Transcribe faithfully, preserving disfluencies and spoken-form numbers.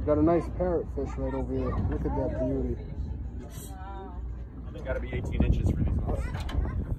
Got a nice parrotfish right over here. Look at that beauty. They got to be eighteen inches for these ones.